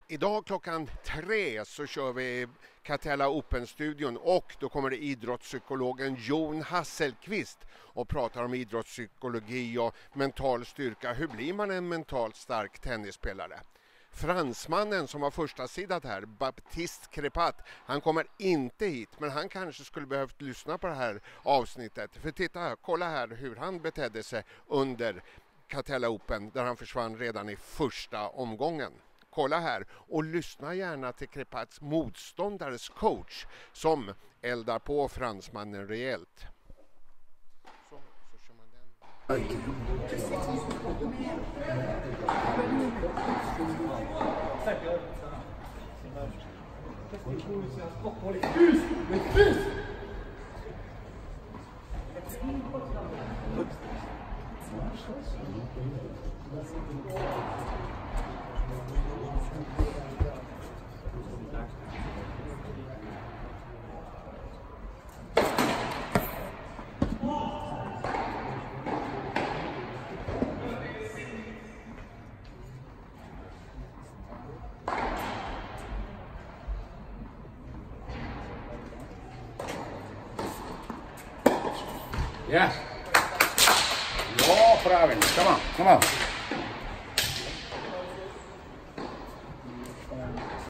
Idag klockan 3 så kör vi Catella Open-studion och då kommer det idrottspsykologen Jon Hasselqvist och pratar om idrottspsykologi och mental styrka. Hur blir man en mentalt stark tennisspelare? Fransmannen som var första sidan här, Baptiste Crepat, han kommer inte hit, men han kanske skulle behövt lyssna på det här avsnittet. För titta, kolla här hur han betedde sig under Catella Open där han försvann redan i första omgången. Kolla här och lyssna gärna till Crepats motståndares coach som eldar på fransmannen rejält. Så kör man den. Yes. Ja, правильно. Come on, come on.